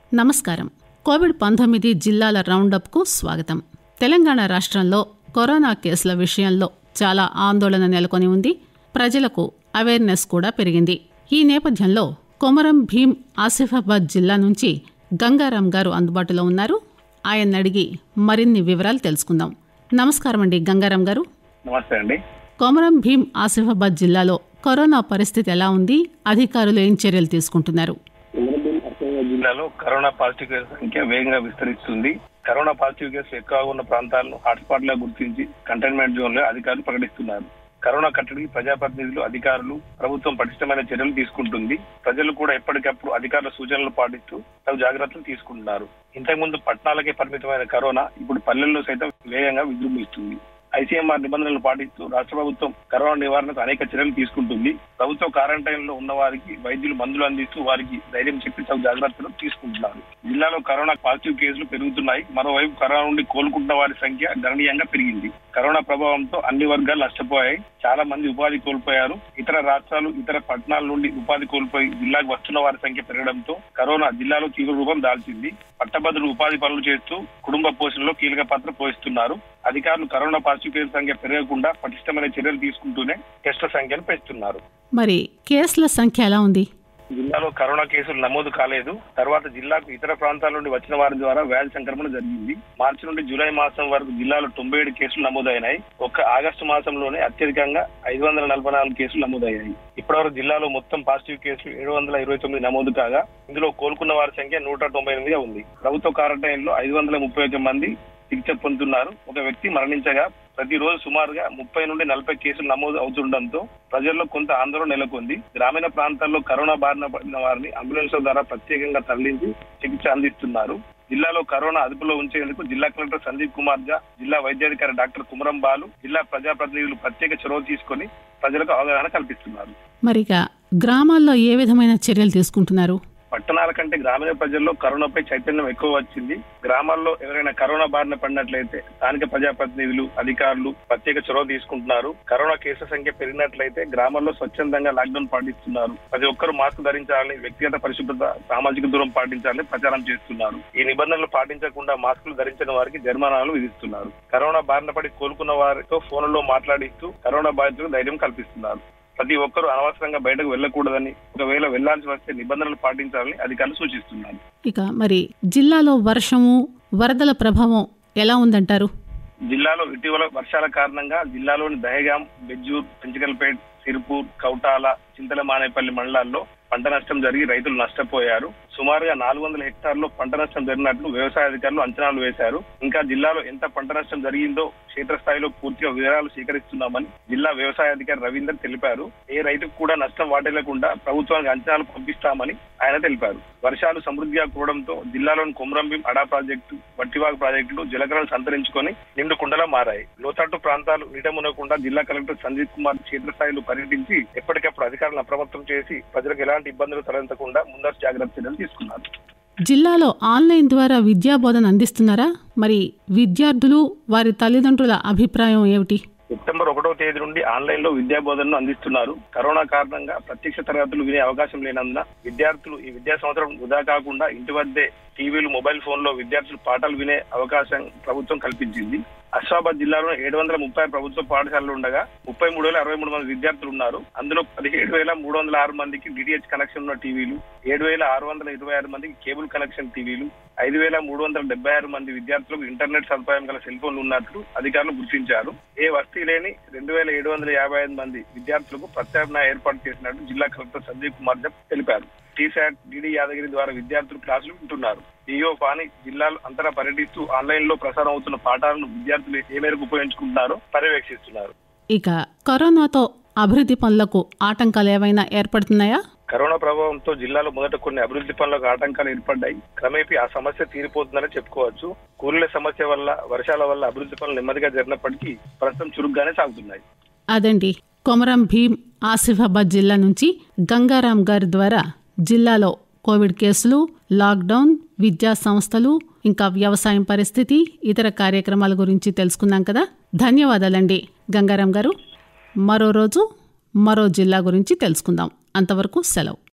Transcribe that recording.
నమస్కారం. కోవిడ్-19 జిల్లాల రౌండప్కు స్వాగతం. తెలంగాణ రాష్ట్రంలో కరోనా కేసుల విషయంలో చాలా ఆందోళన నెలకొని ఉంది. ప్రజలకు అవేర్నెస్ కూడా పెరిగింది. ఈ నేపథ్యంలో కొమరం భీం ఆసిఫాబాద్ జిల్లా నుంచి గంగారాం గారు అందుబాటులో ఉన్నారు. ఆయన అడిగి మరిన్ని వివరాలు తెలుసుకుందాం. నమస్కారం అండి గంగారాం గారు. నమస్తే అండి. కొమరం భీం ఆసిఫాబాద్ జిల్లాలో కరోనా పరిస్థితి ఎలా ఉంది? అధికారులు ఏం చర్యలు తీసుకుంటున్నారు? జిల్లాలో కరోనా పాజిటివ్ కేసుల సంఖ్య వేగంగా విస్తరిస్తుంది. కరోనా పాజిటివ్ కేసులు ఎక్కువగా ఉన్న ప్రాంతాలను హాట్స్పాట్ గా గుర్తించి కంటైన్మెంట్ జోన్ లో అధికారులు ప్రకటిస్తున్నారు. కరోనా కట్టడికి ప్రజాప్రతినిధులు, అధికారులు, ప్రభుత్వం పటిష్టమైన చర్యలు తీసుకుంటుంది. ప్రజలు కూడా ఎప్పటికప్పుడు అధికారుల సూచనలు పాటిస్తూ తగు జాగ్రత్తలు తీసుకుంటున్నారు. ఇంతకుముందు పట్టణాలకే పరిమితమైన కరోనా ఇప్పుడు పల్లెల్లో సైతం వేగంగా విజృంభిస్తుంది. ఐసీఎంఆర్ నిబంధనలు పాటిస్తూ రాష్ట్ర ప్రభుత్వం కరోనా నివారణకు అనేక చర్యలు తీసుకుంటుంది. ప్రభుత్వ క్వారంటైన్ లో ఉన్న వారికి వైద్యులు మందులు అందిస్తూ వారికి ధైర్యం చెప్పి తగు జాగ్రత్తలు తీసుకుంటున్నారు. జిల్లాలో కరోనా పాజిటివ్ కేసులు పెరుగుతున్నాయి. మరోవైపు కరోనా నుండి కోలుకుంటున్న వారి సంఖ్య గణనీయంగా పెరిగింది. కరోనా ప్రభావంతో అన్ని వర్గాలు నష్టపోయాయి. చాలా మంది ఉపాధి కోల్పోయారు. ఇతర రాష్ట్రాలు, ఇతర పట్టణాల నుండి ఉపాధి కోల్పోయి జిల్లాకు వస్తున్న వారి సంఖ్య పెరగడంతో కరోనా జిల్లాలో తీవ్ర రూపం దాల్చింది. పట్టభద్రులు ఉపాధి పనులు చేస్తూ కుటుంబ పోషణలో కీలక పాత్ర పోషిస్తున్నారు. అధికారులు కరోనా పాజిటివ్ కేసుల సంఖ్య పెరగకుండా పటిష్టమైన చర్యలు తీసుకుంటూనే టెస్టుల సంఖ్యను పెంచుతున్నారు. మరి కేసుల సంఖ్య ఎలా ఉంది? జిల్లాలో కరోనా కేసులు నమోదు కాలేదు. తర్వాత జిల్లాకు ఇతర ప్రాంతాల నుండి వచ్చిన వారి ద్వారా వ్యాధి సంక్రమణ జరిగింది. మార్చి నుండి జూలై మాసం వరకు జిల్లాలో 97 కేసులు నమోదైనాయి. ఒక్క ఆగస్టు మాసంలోనే అత్యధికంగా 544 కేసులు నమోదయ్యాయి. ఇప్పటివరకు జిల్లాలో మొత్తం పాజిటివ్ కేసులు 729 నమోదు కాగా ఇందులో కోలుకున్న వారి సంఖ్య 198గా ఉంది. ప్రభుత్వ క్వారంటైన్ లో 531 మంది చికిత్స పొందుతున్నారు. ఒక వ్యక్తి మరణించగా ప్రతిరోజు సుమారుగా 30 నుండి 40 కేసులు నమోదు అవుతుండటంతో ప్రజల్లో కొంత ఆందోళన నెలకొంది. గ్రామీణ ప్రాంతాల్లో కరోనా బారిన పడిన వారిని అంబులెన్స్ల ద్వారా ప్రత్యేకంగా తరలించి చికిత్స అందిస్తున్నారు. జిల్లాలో కరోనా అదుపులో ఉంచేందుకు జిల్లా కలెక్టర్ సందీప్ కుమార్ ఝా, జిల్లా వైద్యాధికారి డాక్టర్ కుమరం బాలు, జిల్లా ప్రజాప్రతినిధులు ప్రత్యేక చొరవ తీసుకుని ప్రజలకు అవగాహన కల్పిస్తున్నారు. మరిగా గ్రామాల్లో ఏ విధమైన చర్యలు తీసుకుంటున్నారు? పట్టణాల కంటే గ్రామీణ ప్రజల్లో కరోనాపై చైతన్యం ఎక్కువ వచ్చింది. గ్రామాల్లో ఎవరైనా కరోనా బారిన పడినట్లయితే స్థానిక ప్రజాప్రతినిధులు, అధికారులు ప్రత్యేక చొరవ తీసుకుంటున్నారు. కరోనా కేసుల సంఖ్య పెరిగినట్లయితే గ్రామాల్లో స్వచ్ఛందంగా లాక్డౌన్ పాటిస్తున్నారు. ప్రతి ఒక్కరూ మాస్క్ ధరించాలని, వ్యక్తిగత పరిశుభ్రత, సామాజిక దూరం పాటించాలని ప్రచారం చేస్తున్నారు. ఈ నిబంధనలు పాటించకుండా మాస్కులు ధరించిన వారికి జరిమానాలు విధిస్తున్నారు. కరోనా బారిన పడి కోలుకున్న వారితో ఫోన్లో మాట్లాడిస్తూ కరోనా బాధితులకు ధైర్యం కల్పిస్తున్నారు. ప్రతి ఒక్కరూ అనవసరంగా బయటకు వెళ్లకూడదని, ఒకవేళ వెళ్లాల్సి వస్తే నిబంధనలు పాటించాలని అధికారులు సూచిస్తున్నారు. ఇక మరి జిల్లాలో వర్షము, వరదల ప్రభావం ఎలా ఉందంటారు? జిల్లాలో ఇటీవల వర్షాల కారణంగా జిల్లాలోని దహేగాం, బెజ్జూర్, పెంచకల్పేట్, సిర్పూర్, కౌటాల, చింతలమానేపల్లి మండలాల్లో పంట నష్టం జరిగి రైతులు నష్టపోయారు. సుమారుగా 400 హెక్టార్లో పంట నష్టం జరిగినట్లు వ్యవసాయ అధికారులు అంచనాలు వేశారు. ఇంకా జిల్లాలో ఎంత పంట నష్టం జరిగిందో క్షేత్రస్థాయిలో పూర్తిగా వివరాలు సేకరిస్తున్నామని జిల్లా వ్యవసాయ అధికారి రవీందర్ తెలిపారు. ఏ రైతుకు కూడా నష్టం వాటిల్లకుండా ప్రభుత్వానికి అంచనాలు పంపిస్తామని ఆయన తెలిపారు. వర్షాలు సమృద్ధిగా కూడడంతో జిల్లాలోని కొమరంభీం అడా ప్రాజెక్టు, వట్టివాగు ప్రాజెక్టులు జలకరణ సంతరించుకొని నిండు కుండలా మారాయి. లోతట్టు ప్రాంతాలు నీట మునగకుండా జిల్లా కలెక్టర్ సందీప్ కుమార్ క్షేత్రస్థాయిలో పర్యటించి ఎప్పటికప్పుడు అధికారులను అప్రమత్తం చేసి ప్రజలకు ఎలాంటి ఇబ్బందులు తలెత్తకుండా ముందస్తు జాగ్రత్త చర్యలు తీసుకున్నారు. జిల్లాలో ఆన్లైన్ ద్వారా విద్యా బోధన అందిస్తున్నారా? మరి విద్యార్థులు, వారి తల్లిదండ్రుల అభిప్రాయం ఏమిటి? సెప్టెంబర్ 1వ తేదీ నుండి ఆన్లైన్ లో విద్యా బోధనను అందిస్తున్నారు. కరోనా కారణంగా ప్రత్యక్ష తరగతులు వినే అవకాశం లేనందున విద్యార్థులు ఈ విద్యా సంవత్సరం వృధా కాకుండా ఇంటి వద్దే టీవీలు, మొబైల్ ఫోన్ లో విద్యార్థులు పాఠాలు వినే అవకాశం ప్రభుత్వం కల్పించింది. ఆసిఫాబాద్ జిల్లాలో 730 ప్రభుత్వ పాఠశాలలు ఉండగా 33,063 మంది విద్యార్థులు ఉన్నారు. అందులో 17,306 మందికి డిటిహెచ్ కనెక్షన్ ఉన్న టీవీలు, 7,626 మందికి కేబుల్ కనెక్షన్ టీవీలు, 5,376 మంది విద్యార్థులకు ఇంటర్నెట్ సదుపాయం గల సెల్ ఫోన్లు ఉన్నట్లు అధికారులు గుర్తించారు. ఏ వసతి లేని 2,755 మంది విద్యార్థులకు ప్రత్యామ్నాయ ఏర్పాటు చేసినట్టు జిల్లా కలెక్టర్ సందీప్ కుమార్ ఝా తెలిపారు. టీశాట్, డిడి యాదగిరి ద్వారా విద్యార్థులు క్లాసులు వింటున్నారు. ఈయో పాని జిల్లాలో అంతటా పర్యటిస్తూ ఆన్లైన్ లో ప్రసారం అవుతున్న పాఠాలను విద్యార్థులు ఏ మేరకు ఉపయోగించుకుంటున్నారో పర్యవేక్షిస్తున్నారు. ఇక కరోనాతో అభివృద్ధి పనులకు ఆటంకాలు ఏవైనా ఏర్పడుతున్నాయా? కరోనా ప్రభావంతో జిల్లాలో మొదట కొన్ని అభివృద్ధి పనులకు ఆటంకాలు ఏర్పడ్డాయి. క్రమేపీ ఆ సమస్య తీరిపోతుందని చెప్పుకోవచ్చు. కూలీల సమస్య వల్ల, వర్షాల వల్ల అభివృద్ధి పనులు నెమ్మదిగా జరిగినప్పటికీ ప్రస్తుతం చురుగ్గానే సాగుతున్నాయి. అదండి, కొమరం భీం ఆసిఫాబాద్ జిల్లా నుంచి గంగారాం గారి ద్వారా జిల్లాలో కోవిడ్ కేసులు, లాక్డౌన్, విద్యా సంస్థలు, ఇంకా వ్యవసాయం పరిస్థితి, ఇతర కార్యక్రమాల గురించి తెలుసుకున్నాం కదా. ధన్యవాదాలండి గంగారాం గారు. మరో రోజు మరో జిల్లా గురించి తెలుసుకుందాం. అంతవరకు సెలవు.